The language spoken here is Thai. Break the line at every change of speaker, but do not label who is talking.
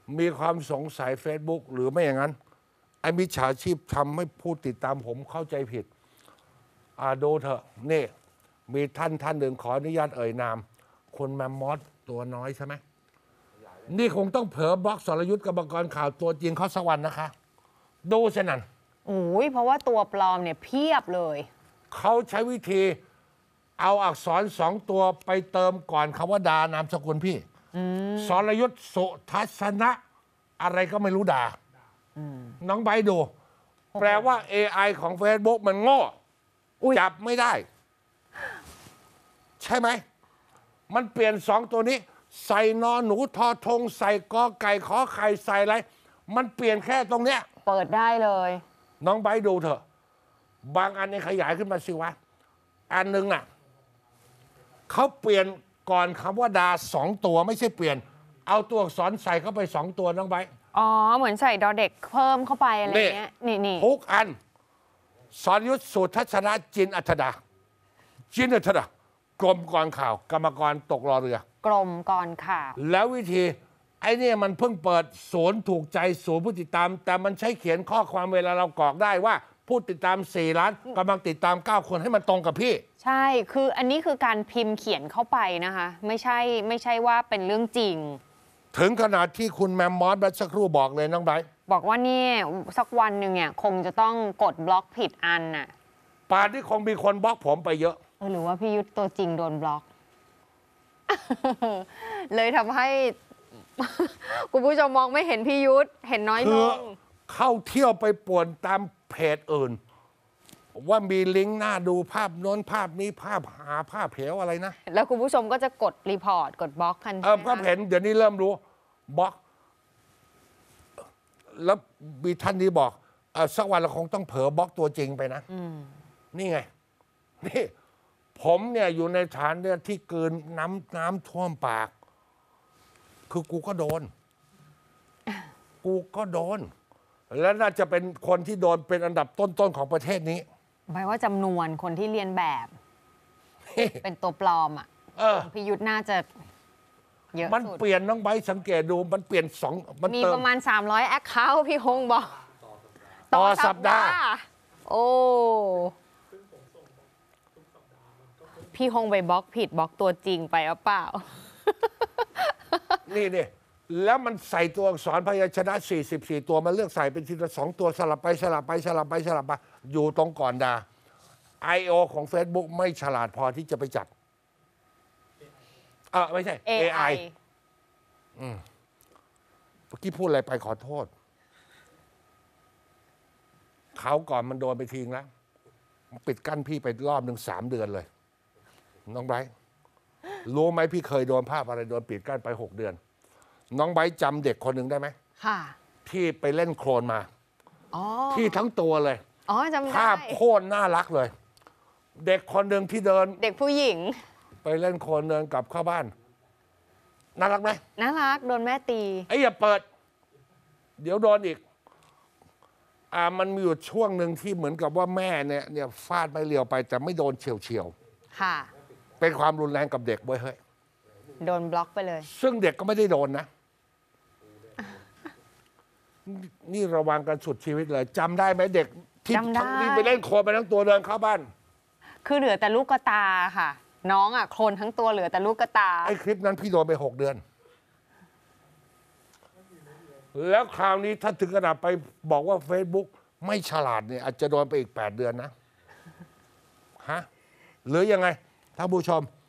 มีความสงสัย Facebook หรือไม่อย่างนั้นไอ้มิจฉาชีพทำให้ผู้ติดตามผมเข้าใจผิดดูเถอะนี่มีท่านหนึ่งขออนุญาตเอ่ยนามคุณแมมมอสตัวน้อยใช่ไหมนี่คงต้องเผลอบล็อกสรยุทธ์กบกรข่าวตัวจริงเขาสวรรค์นะคะดูสินั่น
โอ้ยเพราะว่าตัวปลอมเนี่ยเพียบเลย
เขาใช้วิธีเอาอักษรสองตัวไปเติมก่อนคำว่าดานามสกุลพี่สรยุทธ์สุทัศนะอะไรก็ไม่รู้ด่าน้องใบดู แปลว่า AI ของ Facebook มันโง่จับไม่ได้ ใช่ไหมมันเปลี่ยนสองตัวนี้ใส่นอนหนูทอทงใส่กอไก่ขอไข่ใส่อะไรมันเปลี่ยนแค่ตรงเนี้ย
เปิดได้เลย
น้องใบดูเถอะบางอันเนี่ยขยายขึ้นมาสิวะอันหนึ่งอ่ะเขาเปลี่ยนก่อนคำว่าดาสองตัวไม่ใช่เปลี่ยนเอาตัวอักษรใส่เข้าไปสองตัวน้องใบ
อ๋อเหมือนใส่ดอเด็กเพิ่มเข้าไปอะไรเงี้ยนี่
ทุกอันสรยุทธสุทัศนะจินอัธดากรมกรข่าวกรรมกรตกรอเรือ
กรมกรข่าว
แล้ววิธีไอ้นี่มันเพิ่งเปิดศูนย์ถูกใจศูนย์ผู้ติดตามแต่มันใช้เขียนข้อความเวลาเรากรอกได้ว่าผู้ติดตาม4 ล้านกำลังติดตาม9 คนให้มันตรงกับพี่
ใช่คืออันนี้คือการพิมพ์เขียนเข้าไปนะคะไม่ใช่ว่าเป็นเรื่องจริง
ถึงขนาดที่คุณแมมมอสเมื่อสักครู่บอกเลยน้องไบร์ท
บอกว่านี่สักวันหนึ่งเนี่ยคงจะต้องกดบล็อกผิดอันน่ะ
ป่านที่คงมีคนบล็อกผมไปเยอะ
หรือว่าพี่ยุทธตัวจริงโดนบล็อก เลยทำให้ คุณผู้ชมมองไม่เห็นพี่ยุทธเห็นน้อยลง
เข้าเที่ยวไปป่วนตามเพจอื่นว่ามีลิงก์หน้าดูภาพโน้นภาพนี้ภาพหาภาพเหวอะไรนะ
แล้วคุณผู้ชมก็จะกดรีพอร์ตกดบล็อกทันที
ก็เห็นเดี๋ยวนี้เริ่มรู้บล็อกแล้วมีท่านนี้บอกสักวันเราคงต้องเผลอบล็อกตัวจริงไปนะนี่ไงนี่ผมเนี่ยอยู่ในฐานเนี่ยที่เกินน้ำท่วมปากคือกูก็โดนและน่าจะเป็นคนที่โดนเป็นอันดับต้นๆของประเทศนี้
หมายว่าจำนวนคนที่เรียนแบบเป็นตัวปลอมอ่ะพิยุทธน่าจะเยอะ
มันเปลี่ยนน้องใบสังเกตดูมันเปลี่ยนมัน
มีประมาณ300แอคเคาท์พี่ฮงบอก
ต่อสัปดาห์
โอ้พี่ฮงไปบล็อกผิดบล็อกตัวจริงไปหรือเปล่า
นี่แล้วมันใส่ตัวอักษรพยัญชนะ44 ตัวมันเลือกใส่เป็นทีละ2 ตัวสลับไปอยู่ตรงก่อนดา I.O. ของ Facebook ไม่ฉลาดพอที่จะไปจับไม่ใช่ AI เมื่อกี้พูดอะไรไปขอโทษเขาก่อนมันโดนไปทิ้งแล้วปิดกั้นพี่ไปรอบหนึ่ง3 เดือนเลยน้องไบร์ทรู้ไหมพี่เคยโดนภาพอะไรโดนปิดกั้นไป6 เดือนน้องไบร์ทจำเด็กคนหนึ่งได้ไหม
ค่ะ
ที่ไปเล่นโคลนมาที่ทั้งตัวเลย
จำได้
ภาพโคตรน่ารักเลยเด็กคนหนึ่งที่เดิน
เด็กผู้หญิง
ไปเล่นโคลนเดินกลับเข้าบ้านน่ารักไหม
น่ารักโดนแม่ตี
อย่าเปิดเดี๋ยวโดนอีกมันมีอยู่ช่วงหนึ่งที่เหมือนกับว่าแม่เนี่ยฟาดไม่เลียวไปแต่ไม่โดนเฉียว
ค่ะ
เป็นความรุนแรงกับเด็กเว้ยเฮ้ย
โดนบล็อกไปเลย
ซึ่งเด็กก็ไม่ได้โดนนะนี่ระวังกันสุดชีวิตเลยจำได้ไหมเด็กที่ไปเล่นโคลนไปทั้งตัวเดินเข้าบ้าน
คือเหลือแต่ลูกกระตาค่ะน้องโคลนทั้งตัวเหลือแต่ลูกกระตา
ไอ้คลิปนั้นพี่โดนไป6 เดือนแล้วคราวนี้ถ้าถึงขนาดไปบอกว่า Facebook ไม่ฉลาดเนี่ยอาจจะโดนไปอีก8 เดือนนะฮะหรือยังไงท่านผู้ชม